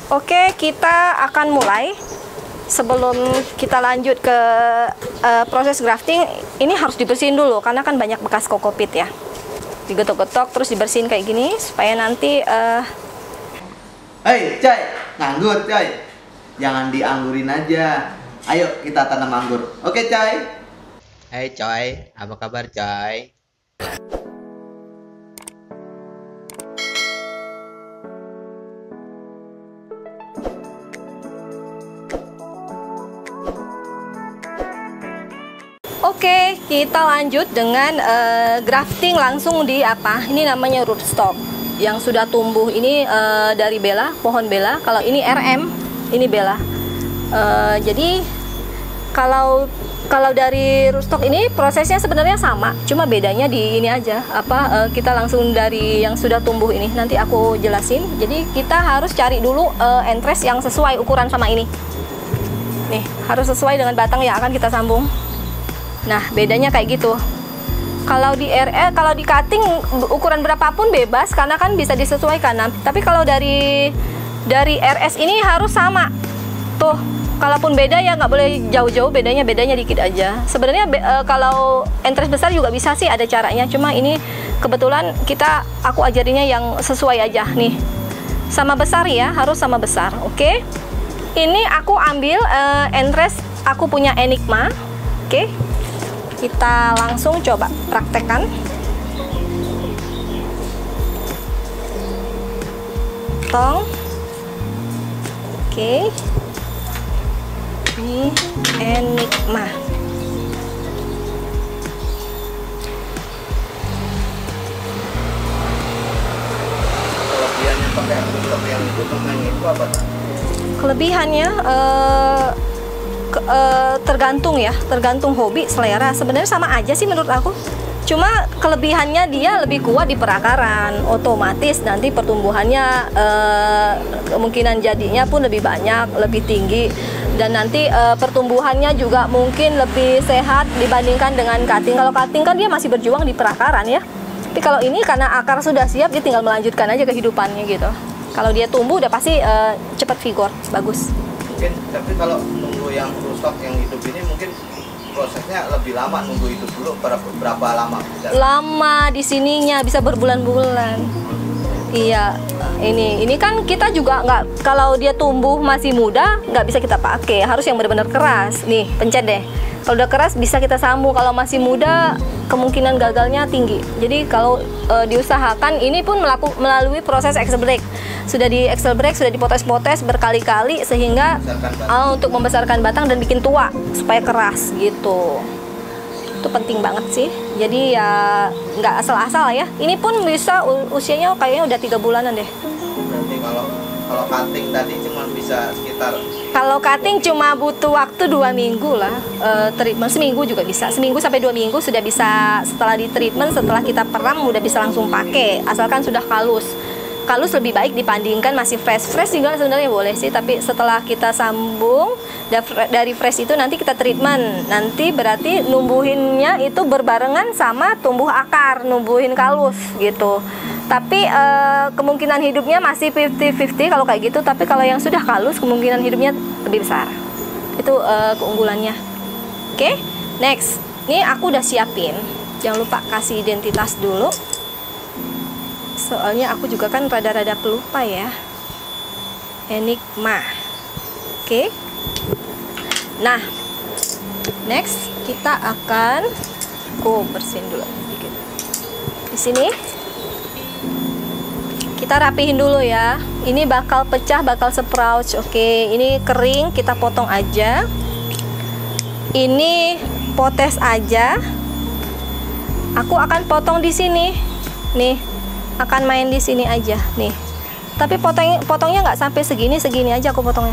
Oke, kita akan mulai. Sebelum kita lanjut ke proses grafting, ini harus dibersihin dulu karena kan banyak bekas kokopit ya. Digetok-getok terus dibersihin kayak gini supaya nanti Hei, Coy, nganggur, Coy. Jangan dianggurin aja. Ayo kita tanam anggur. Oke, Coy. Hai Coy, apa kabar Coy? Oke, kita lanjut dengan grafting langsung di apa? Ini namanya rootstock yang sudah tumbuh. Ini dari bela, pohon bela. Kalau ini RM, ini bela. Jadi kalau dari rootstock ini prosesnya sebenarnya sama, cuma bedanya di ini aja. Kita langsung dari yang sudah tumbuh ini. Nanti aku jelasin. Jadi kita harus cari dulu entres yang sesuai ukuran sama ini. Nih, harus sesuai dengan batang yang akan kita sambung. Nah, bedanya kayak gitu. Kalau di kalau di cutting ukuran berapapun bebas karena kan bisa disesuaikan. Nah, tapi kalau dari RS ini harus sama. Tuh, kalaupun beda ya nggak boleh jauh-jauh, bedanya dikit aja. Sebenarnya kalau entres besar juga bisa sih, ada caranya. Cuma ini kebetulan aku ajarinnya yang sesuai aja nih. Sama besar ya, harus sama besar. Oke. Ini aku ambil entres aku punya Enigma. Oke. Kita langsung coba praktekkan. Potong. Oke. Ini Enigma. Kelebihannya pakai rootstock yang itu apa? Kelebihannya tergantung hobi, selera. Sebenarnya sama aja sih menurut aku. Cuma kelebihannya dia lebih kuat di perakaran, otomatis nanti pertumbuhannya kemungkinan jadinya pun lebih banyak, lebih tinggi, dan nanti pertumbuhannya juga mungkin lebih sehat dibandingkan dengan cutting. Kalau cutting kan dia masih berjuang di perakaran ya. Tapi kalau ini karena akar sudah siap, dia tinggal melanjutkan aja kehidupannya gitu. Kalau dia tumbuh udah pasti cepat vigor, bagus. Mungkin, tapi kalau nunggu yang rootstock yang hidup ini mungkin prosesnya lebih lama, nunggu hidup dulu berapa lama? Lama di sininya bisa berbulan-bulan. Iya, ini kan kita juga nggak, kalau dia tumbuh masih muda nggak bisa kita pakai, harus yang benar-benar keras. Nih, pencet deh. Kalau udah keras bisa kita sambung, kalau masih muda kemungkinan gagalnya tinggi. Jadi kalau diusahakan, ini pun melalui proses axle break. Sudah di axle break, sudah dipotes-potes berkali-kali sehingga untuk membesarkan batang dan bikin tua supaya keras gitu. Itu penting banget sih. Jadi ya nggak asal-asal ya. Ini pun bisa usianya kayaknya udah 3 bulanan deh. Berarti kalau cutting tadi cuma bisa sekitar, kalau cutting cuma butuh waktu 2 minggu lah. Treatment seminggu juga bisa. Seminggu sampai 2 minggu sudah bisa. Setelah di treatment, setelah kita peram udah bisa langsung pakai. Asalkan sudah kalus. Kalus lebih baik dibandingkan masih fresh juga sebenarnya boleh sih, tapi setelah kita sambung dari fresh itu nanti kita treatment, nanti berarti numbuhinnya itu berbarengan sama tumbuh akar, numbuhin kalus gitu. Tapi kemungkinan hidupnya masih 50-50 kalau kayak gitu, tapi kalau yang sudah kalus kemungkinan hidupnya lebih besar. Itu keunggulannya. Oke, next. Ini aku udah siapin. Jangan lupa kasih identitas dulu. Soalnya aku juga kan rada-rada pelupa ya. Enigma. Oke. Nah, next kita akan bersihin dulu sedikit. Di sini kita rapihin dulu ya. Ini bakal pecah, bakal sprout. Oke, ini kering, kita potong aja. Ini potes aja. Aku akan potong di sini. Nih. Akan main di sini aja nih, tapi potongnya nggak sampai segini aja aku potongnya.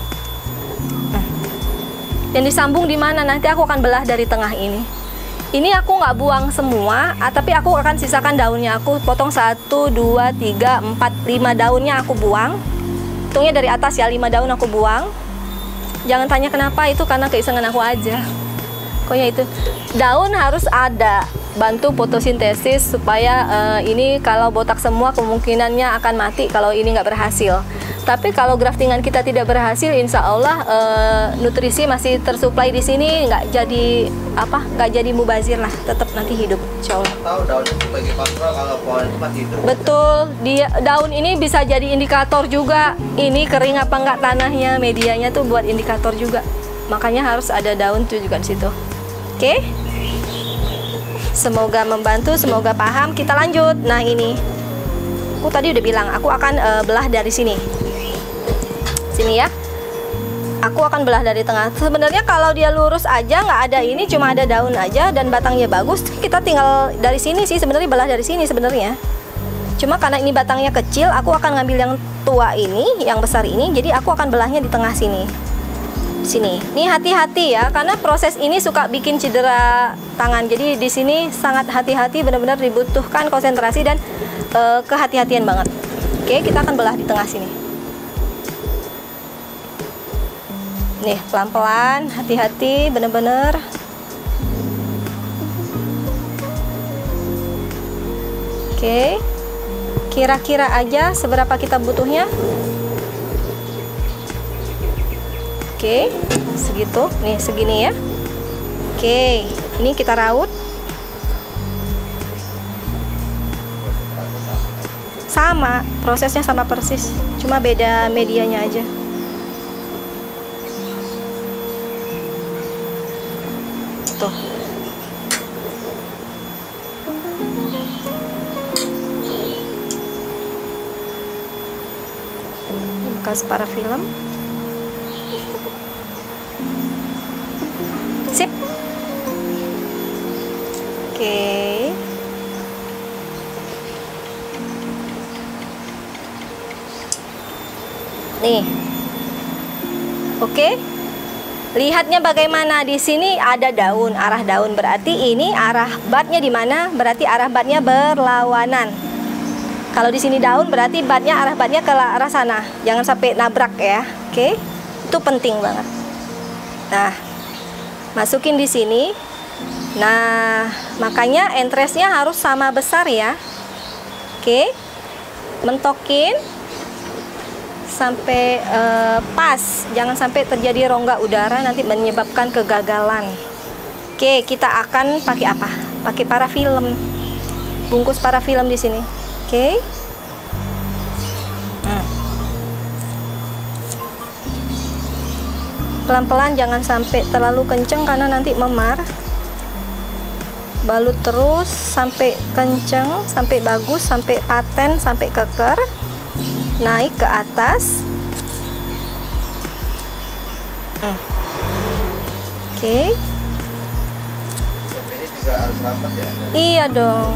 Dan disambung di mana, nanti aku akan belah dari tengah ini aku nggak buang semua, tapi aku akan sisakan daunnya. Aku potong 1, 2, 3, 4, 5 daunnya aku buang. Hitungnya dari atas ya, 5 daun aku buang. Jangan tanya kenapa, itu karena keisengan aku aja. Pokoknya itu daun harus ada. bantu fotosintesis supaya ini kalau botak semua kemungkinannya akan mati kalau ini nggak berhasil. Tapi kalau graftingan kita tidak berhasil, insya Allah nutrisi masih tersuplai di sini, nggak jadi mubazir lah, tetap nanti hidup, insya Allah. Tahu daun itu sebagai kontrol kalau pohon itu masih hidup. Betul, daun ini bisa jadi indikator juga. Ini kering apa nggak tanahnya, medianya tuh buat indikator juga. Makanya harus ada daun tuh juga di situ. Oke? Semoga membantu, semoga paham. Kita lanjut. Nah ini, aku tadi udah bilang, aku akan belah dari sini. Sini ya. Aku akan belah dari tengah. Sebenarnya kalau dia lurus aja, nggak ada ini, cuma ada daun aja dan batangnya bagus, kita tinggal dari sini sih sebenarnya, belah dari sini sebenarnya. Cuma karena ini batangnya kecil, aku akan ngambil yang tua ini, yang besar ini, jadi aku akan belahnya di tengah sini. Sini. Ini hati-hati ya, karena proses ini suka bikin cedera tangan. Jadi di sini sangat hati-hati, benar-benar dibutuhkan konsentrasi dan kehati-hatian banget. Oke, kita akan belah di tengah sini. Nih, pelan-pelan, hati-hati, bener-bener. Oke. Kira-kira aja seberapa kita butuhnya. Oke, segitu. Nih, segini ya. Oke, ini kita raut. Sama, prosesnya sama persis. Cuma beda medianya aja. Tuh. Bekas parafilm. Sip. Oke. Nih. Oke. Lihatnya bagaimana, di sini ada daun, arah daun berarti ini arah batnya di mana? Berarti arah batnya berlawanan. Kalau di sini daun berarti arah batnya ke arah sana. Jangan sampai nabrak ya. Oke. Itu penting banget. Nah, masukin di sini. Nah, makanya entresnya harus sama besar ya. Oke. Mentokin sampai pas, jangan sampai terjadi rongga udara nanti menyebabkan kegagalan. Oke, kita akan pakai apa? Pakai parafilm, bungkus parafilm di sini. Oke. Pelan-pelan, jangan sampai terlalu kenceng karena nanti memar. Balut terus sampai kenceng, sampai bagus, sampai paten, sampai keker. Naik ke atas. Oke. Ini juga harus rapat ya. Iya dong.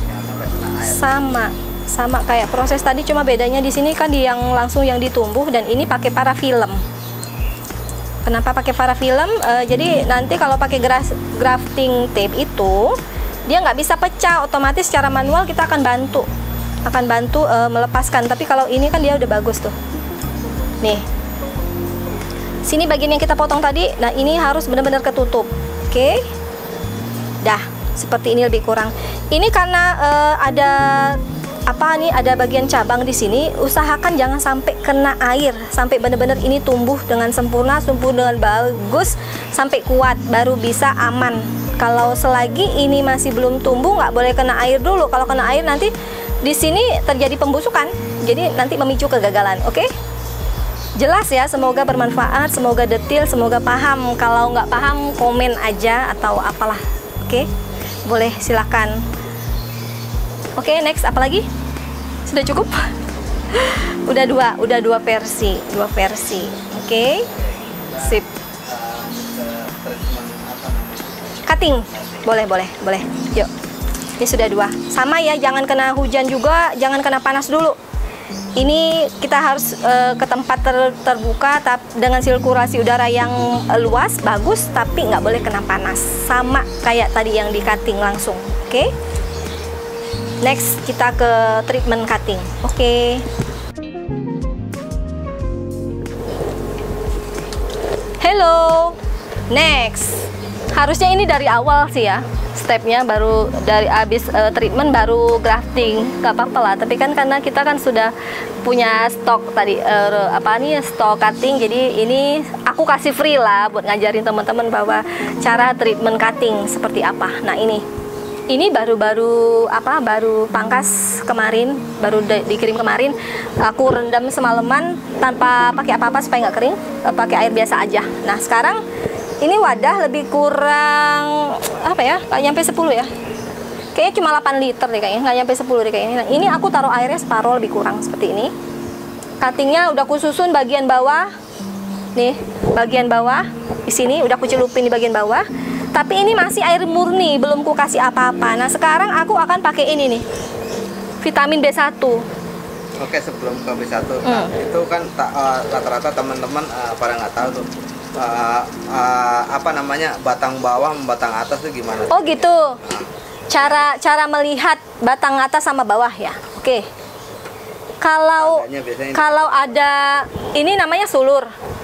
Sama kayak proses tadi, cuma bedanya di sini kan yang langsung yang ditumbuh dan ini pakai parafilm. Kenapa pakai parafilm? Jadi nanti kalau pakai grafting tape itu dia nggak bisa pecah, otomatis secara manual kita akan bantu melepaskan. Tapi kalau ini kan dia udah bagus tuh. Nih, sini bagian yang kita potong tadi. Nah, ini harus benar-benar ketutup. Oke. Dah, seperti ini lebih kurang. Ini karena ada ada bagian cabang di sini. Usahakan jangan sampai kena air, sampai benar-benar ini tumbuh dengan sempurna, tumbuh dengan bagus, sampai kuat, baru bisa aman. Kalau selagi ini masih belum tumbuh, nggak boleh kena air dulu. Kalau kena air nanti di sini terjadi pembusukan, jadi nanti memicu kegagalan. Oke? Jelas ya, semoga bermanfaat, semoga detail, semoga paham. Kalau nggak paham, komen aja atau apalah. Oke? Boleh, silakan. Oke, next apa lagi? Sudah cukup? Udah dua versi, Oke? Sip. Cutting, boleh. Yuk. Ini sudah 2. Sama ya, jangan kena hujan juga, jangan kena panas dulu. Ini kita harus ke tempat terbuka dengan sirkulasi udara yang luas, bagus, tapi nggak boleh kena panas. Sama kayak tadi yang di cutting langsung. Oke? Next, kita ke treatment cutting. Oke. Hello. Next. Harusnya ini dari awal sih ya, stepnya baru dari abis treatment baru grafting, nggak apa-apa lah. Tapi kan karena kita kan sudah punya stok tadi stok cutting, jadi ini aku kasih free lah buat ngajarin teman-teman bahwa cara treatment cutting seperti apa. Nah ini baru pangkas kemarin, baru dikirim kemarin. Aku rendam semalaman tanpa pakai apa-apa supaya nggak kering, pakai air biasa aja. Nah sekarang ini wadah lebih kurang nggak nyampe 10 ya, kayaknya cuma 8 liter deh kayaknya, nggak nyampe 10 deh kayaknya. Nah, ini aku taruh airnya separuh lebih kurang seperti ini. Cuttingnya udah aku susun bagian bawah nih, bagian bawah di sini udah aku celupin di bagian bawah, tapi ini masih air murni, belum ku kasih apa-apa. Nah sekarang aku akan pakai ini nih, vitamin B1. Oke, sebelum ke B1, nah, itu kan rata-rata teman-teman pada nggak tahu tuh batang bawah batang atas tuh gimana? Oh gitu. Cara melihat batang atas sama bawah ya. Oke. Kalau ada ini namanya sulur.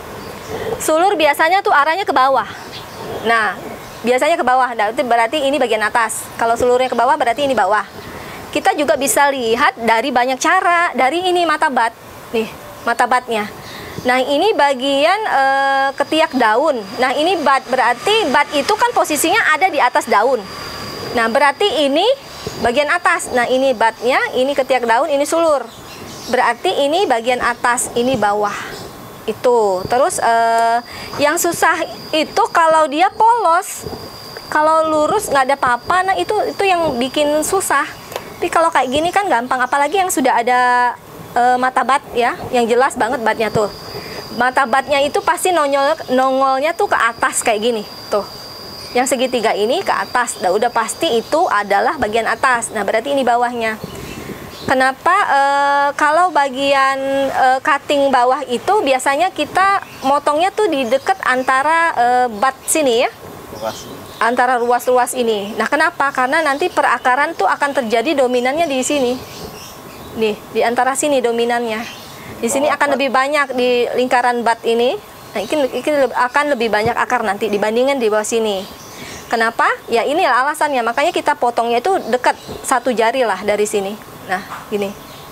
Sulur biasanya tuh arahnya ke bawah. Nah, biasanya ke bawah. Berarti ini bagian atas. Kalau sulurnya ke bawah berarti ini bawah. Kita juga bisa lihat dari banyak cara. Dari ini mata bat. Nih, mata batnya. Nah ini bagian ketiak daun. Nah ini bat, berarti bat itu kan posisinya ada di atas daun. Nah berarti ini bagian atas. Nah ini batnya, ini ketiak daun, ini sulur. Berarti ini bagian atas, ini bawah. Itu. Terus yang susah itu kalau dia polos. Kalau lurus nggak ada apa-apa, nah itu yang bikin susah. Tapi kalau kayak gini kan gampang, apalagi yang sudah ada mata bat ya, yang jelas banget batnya tuh. Mata batnya itu pasti nongolnya tuh ke atas kayak gini tuh, yang segitiga ini ke atas. Udah pasti itu adalah bagian atas. Nah berarti ini bawahnya. Kenapa kalau bagian cutting bawah itu biasanya kita motongnya tuh di dekat antara bat sini ya, antara ruas-ruas ini. Nah kenapa? Karena nanti perakaran tuh akan terjadi dominannya di sini nih, di antara sini dominannya. Di sini akan lebih banyak di lingkaran bat ini. Nah, ini akan lebih banyak akar nanti dibandingkan di bawah sini. Kenapa? Ya inilah alasannya. Makanya kita potongnya itu dekat 1 jari lah dari sini. Nah, gini.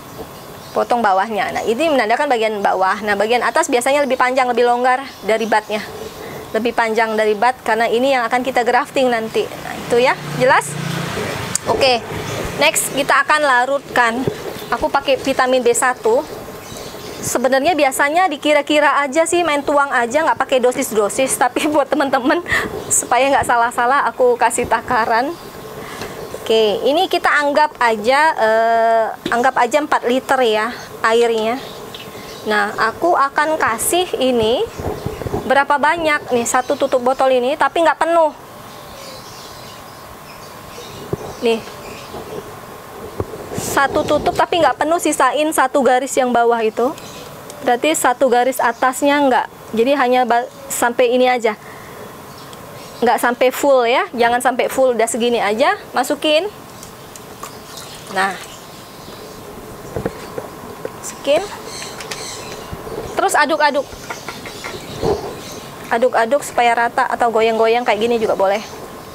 Potong bawahnya. Nah, ini menandakan bagian bawah. Nah, bagian atas biasanya lebih panjang, lebih longgar dari batnya. Lebih panjang dari bat karena ini yang akan kita grafting nanti. Nah, itu ya. Jelas? Oke. Next, kita akan larutkan. Aku pakai vitamin B1. Sebenarnya biasanya dikira-kira aja sih, main tuang aja, nggak pakai dosis-dosis. Tapi buat teman-teman supaya nggak salah-salah, aku kasih takaran. Oke, ini kita anggap aja 4 liter ya airnya. Nah, aku akan kasih ini berapa banyak nih, 1 tutup botol ini, tapi nggak penuh. Nih, 1 tutup tapi nggak penuh, sisain 1 garis yang bawah itu. Berarti 1 garis atasnya enggak. Jadi hanya sampai ini aja. Enggak sampai full ya. Jangan sampai full, udah segini aja. Masukin. Nah. Masukin. Terus aduk-aduk. Aduk-aduk supaya rata atau goyang-goyang kayak gini juga boleh.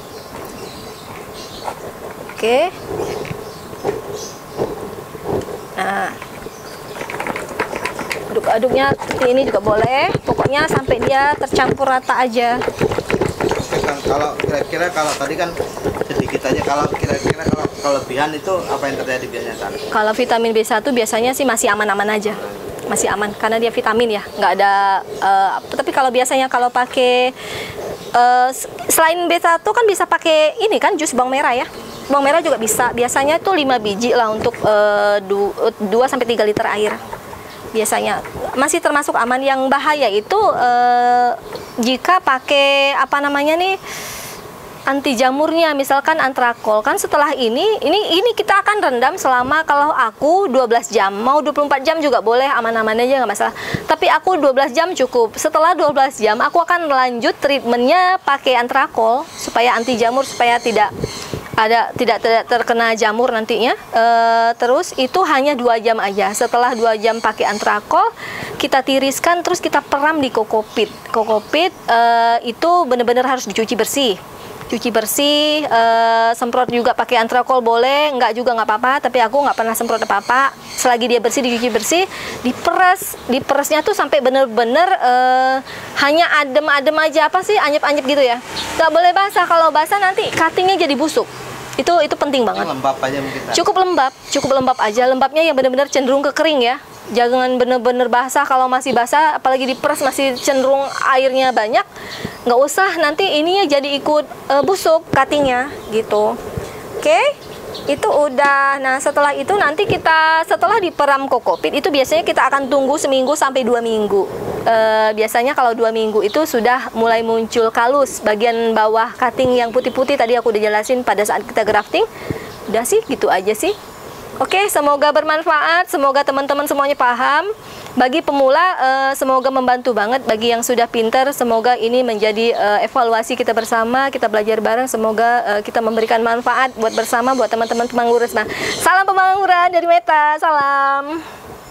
Oke. Nah. Aduk-aduknya seperti ini juga boleh. Pokoknya sampai dia tercampur rata aja. Kalau kira-kira kalau tadi kan sedikit aja, kalau kira-kira kalau kelebihan itu apa yang terjadi biasanya kan? Kalau vitamin B1 biasanya sih masih aman-aman aja. Masih aman karena dia vitamin ya, nggak ada tapi kalau biasanya kalau pakai selain B1 kan bisa pakai ini kan jus bawang merah ya. Bawang merah juga bisa. Biasanya tuh 5 biji lah untuk 2-3 liter air. Biasanya masih termasuk aman. Yang bahaya itu jika pakai anti jamurnya, misalkan antrakol. Kan setelah ini kita akan rendam selama, kalau aku 12 jam, mau 24 jam juga boleh, aman-aman aja nggak masalah. Tapi aku 12 jam cukup. Setelah 12 jam aku akan lanjut treatmentnya pakai antrakol supaya anti jamur, supaya tidak tidak terkena jamur nantinya. Terus itu hanya 2 jam aja. Setelah 2 jam pakai antrakol, kita tiriskan terus kita peram di kokopit. Kokopit itu benar-benar harus dicuci bersih. Cuci bersih, semprot juga pakai antrakol boleh, enggak juga nggak apa-apa, tapi aku nggak pernah semprot apa-apa. Selagi dia bersih, dicuci bersih, diperesnya tuh sampai bener-bener hanya adem-adem aja, apa sih, anyep-anyep gitu ya. Nggak boleh basah, kalau basah nanti cuttingnya jadi busuk. Itu penting banget. Lembab aja mungkin. Cukup lembab aja, lembabnya yang benar-benar cenderung ke kering ya. Jangan bener-bener basah. Kalau masih basah, apalagi diperes masih cenderung airnya banyak, nggak usah, nanti ininya jadi ikut busuk cuttingnya gitu. Oke, itu udah. Nah setelah itu nanti setelah diperam kokopit itu biasanya kita akan tunggu seminggu sampai 2 minggu. Biasanya kalau 2 minggu itu sudah mulai muncul kalus bagian bawah cutting yang putih-putih, tadi aku udah jelasin pada saat kita grafting. Udah sih, gitu aja sih. Oke, semoga bermanfaat, semoga teman-teman semuanya paham. Bagi pemula, semoga membantu banget. Bagi yang sudah pintar, semoga ini menjadi evaluasi kita bersama, kita belajar bareng. Semoga kita memberikan manfaat buat bersama, buat teman-teman pemangguran. Salam pemangguran dari Meta, salam.